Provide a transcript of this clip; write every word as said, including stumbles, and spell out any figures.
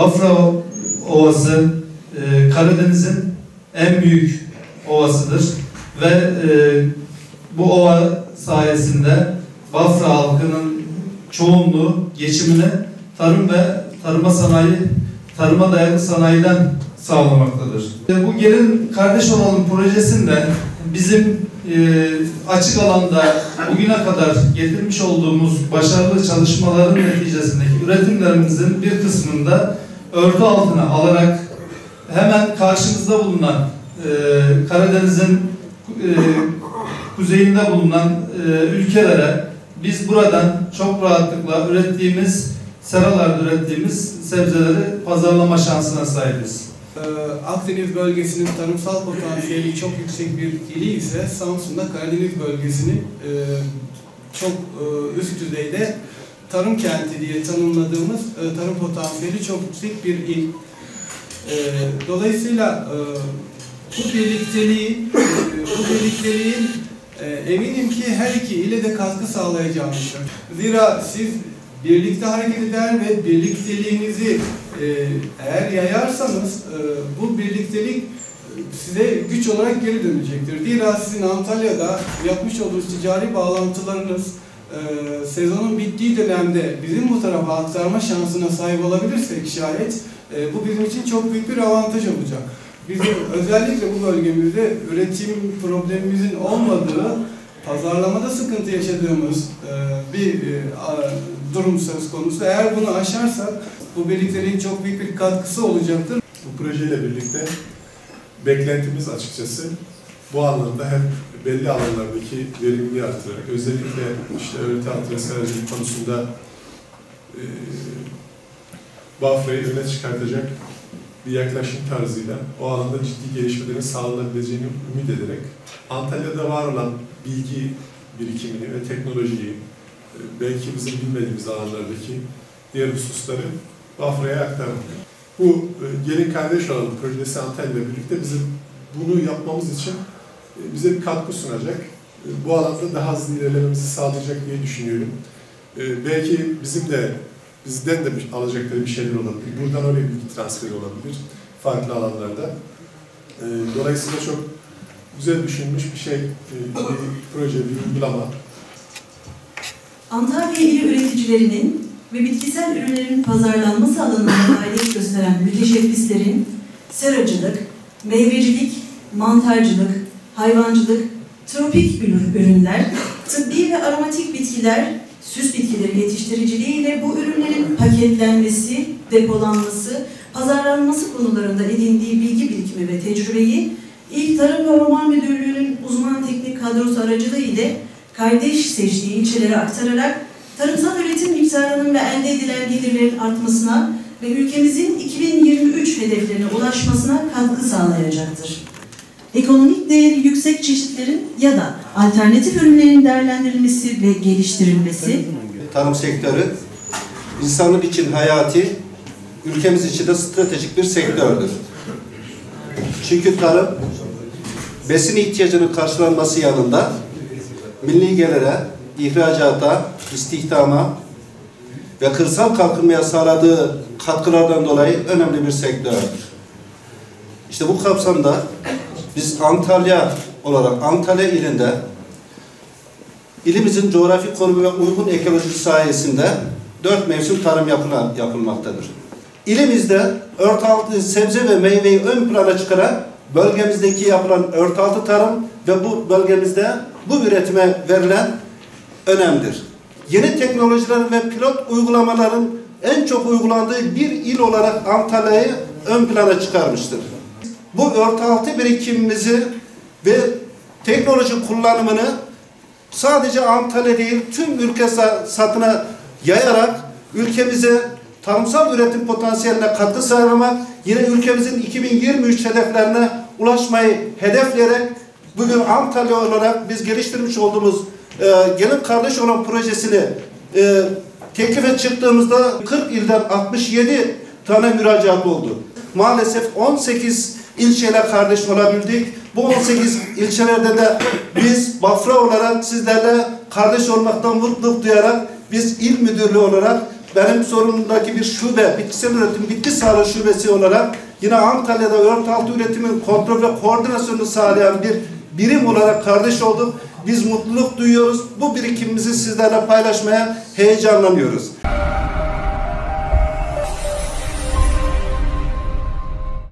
Bafra Ovası e, Karadeniz'in en büyük ovasıdır ve e, bu ova sayesinde Bafra halkının çoğunluğu geçimini tarım ve tarıma sanayi, tarıma dayalı sanayiden sağlamaktadır. E, bu Gelin Kardeş Olalım projesinde bizim e, açık alanda bugüne kadar getirmiş olduğumuz başarılı çalışmaların neticesindeki üretimlerimizin bir kısmında örtü altına alarak hemen karşımızda bulunan e, Karadeniz'in e, kuzeyinde bulunan e, ülkelere biz buradan çok rahatlıkla ürettiğimiz, seralarda ürettiğimiz sebzeleri pazarlama şansına sahibiz. Akdeniz bölgesinin tarımsal potansiyeli çok yüksek bir ili ise Samsun'da Karadeniz bölgesini çok üst düzeyde tarım kenti diye tanımladığımız tarım potansiyeli çok yüksek bir il. Dolayısıyla bu birlikteliğin, bu birlikteliğin eminim ki her iki ile de katkı sağlayacağını düşünüyorum. Zira siz birlikte hareket eder ve birlikteliğinizi e, eğer yayarsanız e, bu birliktelik size güç olarak geri dönecektir. Zira sizin Antalya'da yapmış olduğunuz ticari bağlantılarınız e, sezonun bittiği dönemde bizim bu tarafa aktarma şansına sahip olabilirsek şayet e, bu bizim için çok büyük bir avantaj olacak. Bizim özellikle bu bölgemizde üretim problemimizin olmadığı, pazarlamada sıkıntı yaşadığımız e, bir e, durum söz konusu. Eğer bunu aşarsak bu birlikteliğin çok büyük bir katkısı olacaktır. Bu projeyle birlikte beklentimiz açıkçası bu anlamda hem belli alanlardaki verimliliği artırarak, özellikle işte öğreti altı ve seracılık konusunda e, Bafra'yı öne çıkartacak bir yaklaşım tarzıyla o alanda ciddi gelişmelerin sağlanabileceğini ümit ederek Antalya'da var olan bilgi birikimini ve teknolojiyi, belki bizim bilmediğimiz alanlardaki diğer hususları Bafra'ya aktarmak. Bu Gelin Kardeş Olalım projesi Antalya'yla birlikte bizim bunu yapmamız için bize bir katkı sunacak. Bu alanda daha hızlı ilerlememizi sağlayacak diye düşünüyorum. Belki bizim de bizden de alacakları bir şeyler olabilir. Buradan oraya bilgi transferi olabilir. Farklı alanlarda. Dolayısıyla çok güzel düşünmüş bir şey, bir proje, bir uygulama. Antalya ili üreticilerinin ve bitkisel ürünlerin pazarlanması alanında faaliyet gösteren müteşebbislerin seracılık, meyvecilik, mantarcılık, hayvancılık, tropik ürünler, tıbbi ve aromatik bitkiler, süs bitkileri yetiştiriciliğiyle bu ürünlerin paketlenmesi, depolanması, pazarlanması konularında edindiği bilgi birikimi ve tecrübeyi İl Tarım ve Orman Müdürlüğü'nün uzman teknik kadrosu aracılığı ile kardeş seçtiği ilçelere aktararak tarımsal üretim miktarının ve elde edilen gelirlerin artmasına ve ülkemizin iki bin yirmi üç hedeflerine ulaşmasına katkı sağlayacaktır. Ekonomik değeri yüksek çeşitlerin ya da alternatif ürünlerin değerlendirilmesi ve geliştirilmesi. Tarım sektörü insanlık için hayati, ülkemiz için de stratejik bir sektördür. Çünkü tarım besin ihtiyacının karşılanması yanında milli gelire, ihracata, istihdama ve kırsal kalkınmaya sağladığı katkılardan dolayı önemli bir sektördür. İşte bu kapsamda biz Antalya olarak Antalya ilinde ilimizin coğrafi konumu ve uygun ekolojisi sayesinde dört mevsim tarım yapılan, yapılmaktadır. İlimizde örtü altı sebze ve meyveyi ön plana çıkarak bölgemizdeki yapılan örtü altı tarım ve bu bölgemizde bu üretime verilen önemdir. Yeni teknolojilerin ve pilot uygulamaların en çok uygulandığı bir il olarak Antalya'yı ön plana çıkarmıştır. Bu örtü altı birikimimizi ve teknoloji kullanımını sadece Antalya değil tüm ülke satına yayarak ülkemize tarımsal üretim potansiyeline katkı sağlamak, yine ülkemizin iki bin yirmi üç hedeflerine ulaşmayı hedefleyerek bugün Antalya olarak biz geliştirmiş olduğumuz e, Gelin Kardeş Olalım projesini e, teklife çıktığımızda kırk ilden altmış yedi tane müracaat oldu. Maalesef on sekiz ilçeyle kardeş olabildik. Bu on sekiz ilçelerde de biz Bafra olarak sizlerle kardeş olmaktan mutluluk duyarak biz il müdürlüğü olarak benim sorumluluğumdaki bir şube, bitkisel üretim, bitki sağlığı şubesi olarak yine Antalya'da örtü altı üretimin kontrol ve koordinasyonunu sağlayan bir birim olarak kardeş olduk. Biz mutluluk duyuyoruz. Bu birikimimizi sizlerle paylaşmaya heyecanlanıyoruz.